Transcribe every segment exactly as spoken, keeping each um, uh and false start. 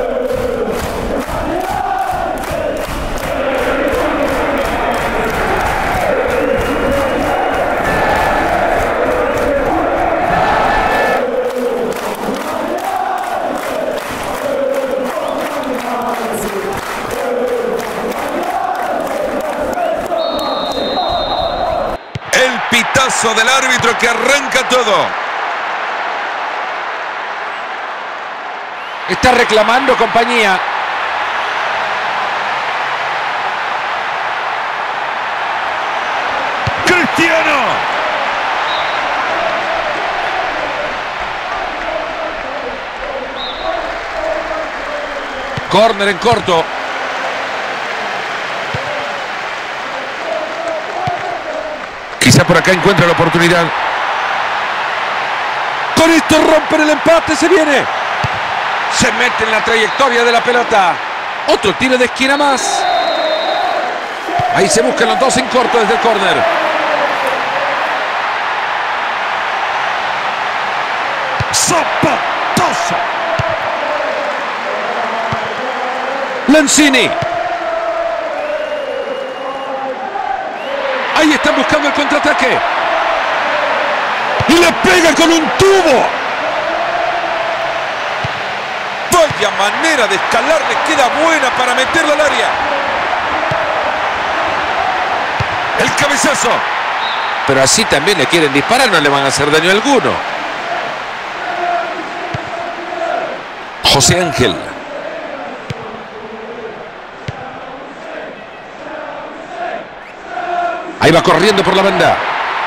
Pitazo del árbitro que arranca todo. Está reclamando compañía. Cristiano. Córner en corto. Quizá por acá encuentra la oportunidad. Con esto rompen el empate, se viene. Se mete en la trayectoria de la pelota. Otro tiro de esquina más. Ahí se buscan los dos en corto desde el córner. Zapatoso. Lanzini. Ahí están buscando el contraataque. Y le pega con un tubo. Vaya manera de escalar, le queda buena para meterla al área. El cabezazo. Pero así también le quieren disparar, no le van a hacer daño alguno. José Ángel. Ahí va corriendo por la banda.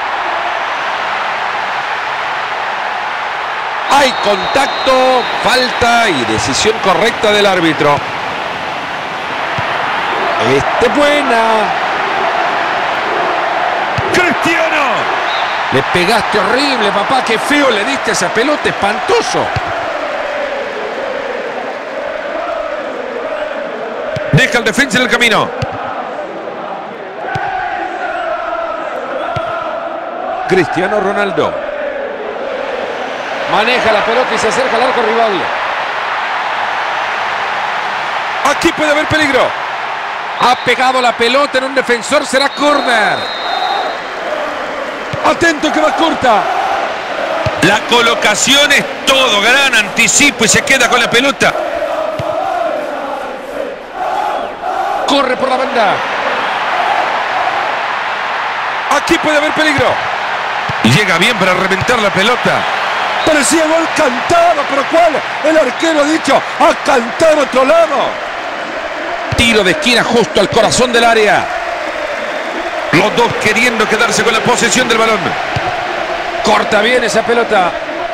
Hay contacto, falta y decisión correcta del árbitro. Este buena. Cristiano. Le pegaste horrible, papá. Qué feo le diste a esa pelota, espantoso. Deja el defensa en el camino. Cristiano Ronaldo. Maneja la pelota y se acerca al arco rival. Aquí puede haber peligro. Ha pegado la pelota en un defensor, será córner. Atento que va corta. La colocación es todo, gran anticipo y se queda con la pelota. Corre por la banda. Aquí puede haber peligro. Llega bien para reventar la pelota. Parecía gol cantado, pero ¿cuál? El arquero ha dicho a cantar otro lado. Tiro de esquina justo al corazón del área. Los dos queriendo quedarse con la posesión del balón. Corta bien esa pelota.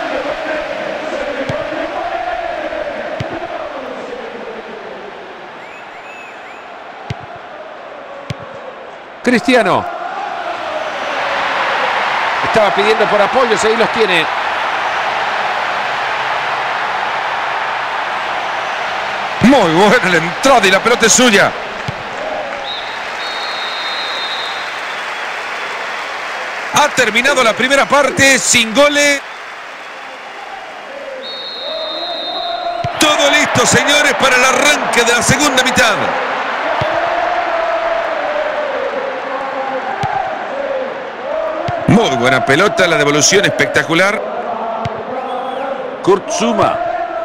Cristiano. Estaba pidiendo por apoyos, ahí los tiene. Muy buena la entrada y la pelota es suya. Ha terminado la primera parte sin goles. Todo listo, señores, para el arranque de la segunda mitad. Muy buena pelota, la devolución espectacular. Kurt Zouma.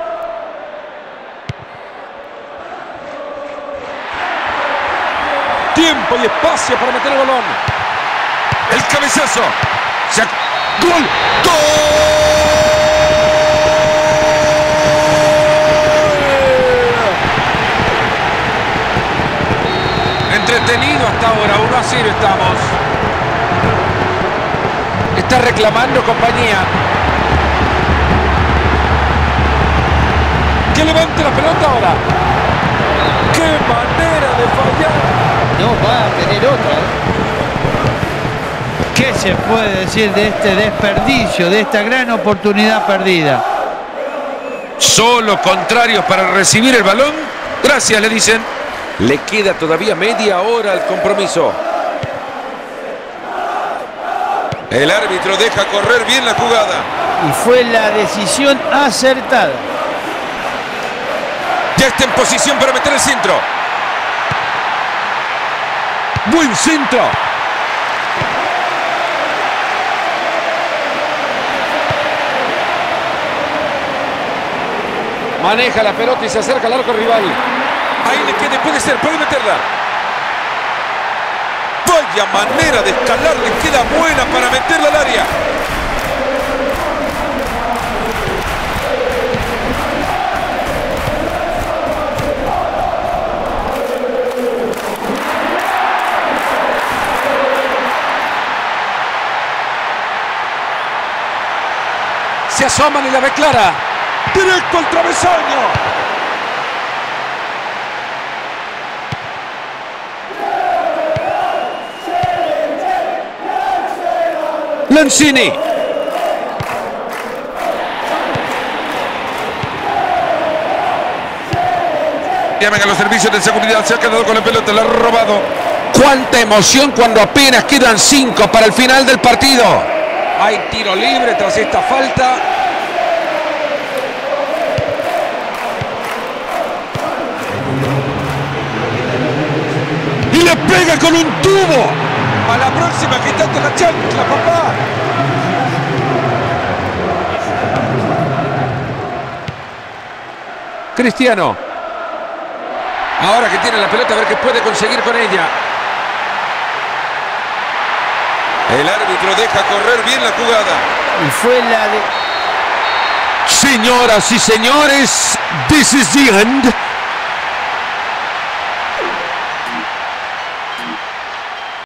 Tiempo y espacio para meter el balón. El cabezazo. Se ha... ¡Gol! ¡Gol! Entretenido hasta ahora, uno a cero estamos. Está reclamando compañía. Que levante la pelota ahora. ¡Qué manera de fallar! No va a tener otra. ¿Qué se puede decir de este desperdicio, de esta gran oportunidad perdida? Solo contrarios para recibir el balón. Gracias, le dicen. Le queda todavía media hora al compromiso. El árbitro deja correr bien la jugada. Y fue la decisión acertada. Ya está en posición para meter el centro. Buen centro. Maneja la pelota y se acerca al arco rival. Ahí le queda, puede ser, puede meterla. Vaya manera de escalar, le queda buena para meterla al área. Se asoman y la ve clara. Directo al travesaño. Lanzini. Llamen a los servicios de seguridad. Se ha quedado con la pelota, la ha robado. Cuánta emoción cuando apenas quedan cinco para el final del partido. Hay tiro libre tras esta falta. Y le pega con un tubo. A la próxima, quítate la chancla, papá. Cristiano. Ahora que tiene la pelota, a ver qué puede conseguir con ella. El árbitro deja correr bien la jugada. Y fue la de... Señoras y señores, this is the end.